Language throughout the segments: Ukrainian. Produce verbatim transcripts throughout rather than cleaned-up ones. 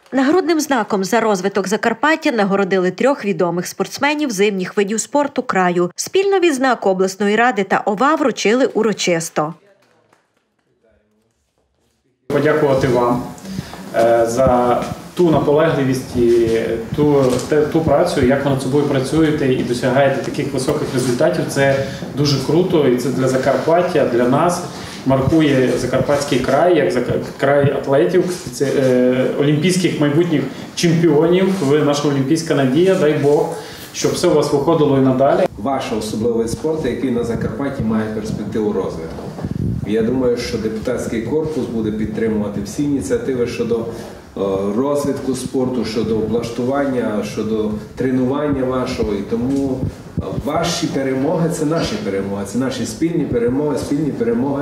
Нагородним знаком за розвиток Закарпаття нагородили трьох відомих спортсменів зимніх видів спорту краю. Спільно відзнаку обласної ради та ОВА вручили урочисто. Подякувати вам за ту наполегливість і ту, ту працю, як ви над собою працюєте і досягаєте таких високих результатів. Це дуже круто, і це для Закарпаття, для нас маркує Закарпатський край, як край атлетів, олімпійських майбутніх чемпіонів. Ви наша олімпійська надія, дай Бог, щоб все у вас виходило і надалі. Ваш особливий спорт, який на Закарпатті має перспективу розвитку. Я думаю, що депутатський корпус буде підтримувати всі ініціативи щодо розвитку спорту, щодо облаштування, щодо тренування вашого. І тому ваші перемоги – це наші перемоги, це наші спільні перемоги, спільні перемоги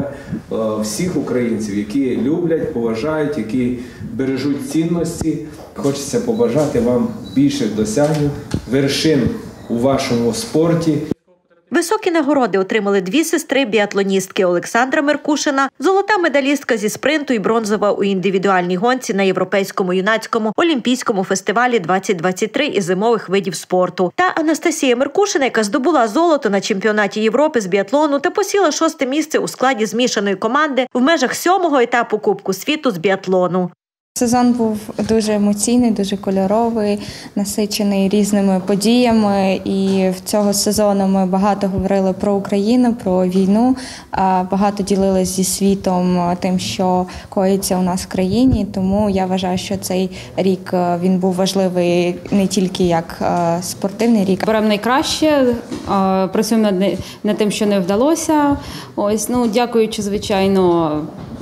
всіх українців, які люблять, поважають, які бережуть цінності. Хочеться побажати вам більших досягнень, вершин у вашому спорті. Високі нагороди отримали дві сестри-біатлоністки – Олександра Меркушина, золота медалістка зі спринту і бронзова у індивідуальній гонці на Європейському юнацькому олімпійському фестивалі двадцять двадцять три із зимових видів спорту, та Анастасія Меркушина, яка здобула золото на чемпіонаті Європи з біатлону та посіла шосте місце у складі змішаної команди в межах сьомого етапу Кубку світу з біатлону. Сезон був дуже емоційний, дуже кольоровий, насичений різними подіями. І в цього сезону ми багато говорили про Україну, про війну, багато ділилися зі світом тим, що коїться у нас в країні. Тому я вважаю, що цей рік він був важливий не тільки як спортивний рік. Беремо найкраще, працюємо над, над тим, що не вдалося. Ось, ну, дякуючи, звичайно,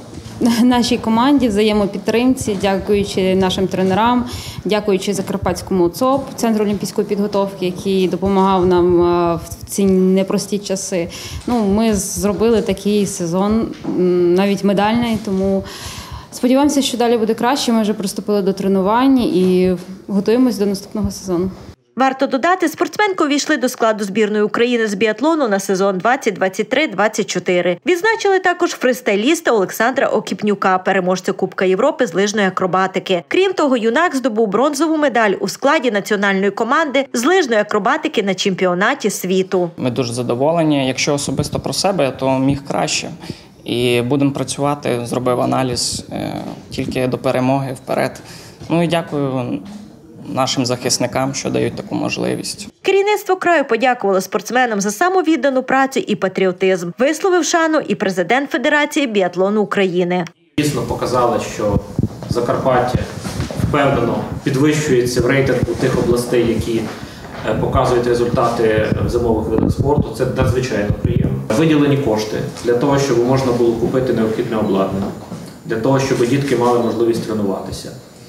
нашій команді, взаємопідтримці, дякуючи нашим тренерам, дякуючи Закарпатському ЦОП, Центру олімпійської підготовки, який допомагав нам в ці непрості часи. Ну, ми зробили такий сезон, навіть медальний, тому сподіваємося, що далі буде краще. Ми вже приступили до тренувань і готуємось до наступного сезону. Варто додати, спортсменки увійшли до складу збірної України з біатлону на сезон двадцять двадцять три двадцять чотири. Відзначили також фристайліста Олександра Окіпнюка, переможця Кубка Європи з лижної акробатики. Крім того, юнак здобув бронзову медаль у складі національної команди з лижної акробатики на чемпіонаті світу. Ми дуже задоволені. Якщо особисто про себе, то міг краще. І будемо працювати, зробив аналіз тільки до перемоги вперед. Ну і дякую нашим захисникам, що дають таку можливість. Керівництво краю подякувало спортсменам за самовіддану працю і патріотизм. Висловив шану і президент Федерації біатлону України. Дійсно показали, що Закарпаття впевнено підвищується в рейтингу тих областей, які показують результати в зимових видах спорту. Це надзвичайно приємно. Виділені кошти для того, щоб можна було купити необхідне обладнання, для того, щоб дітки мали можливість тренуватися.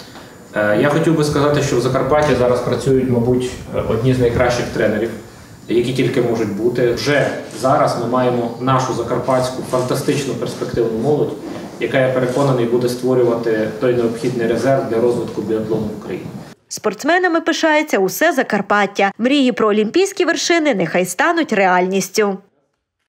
Я хотів би сказати, що в Закарпатті зараз працюють, мабуть, одні з найкращих тренерів, які тільки можуть бути. Вже зараз ми маємо нашу закарпатську фантастичну перспективну молодь, яка, я переконаний, буде створювати той необхідний резерв для розвитку біатлону в Україні. Спортсменами пишається усе Закарпаття. Мрії про олімпійські вершини нехай стануть реальністю.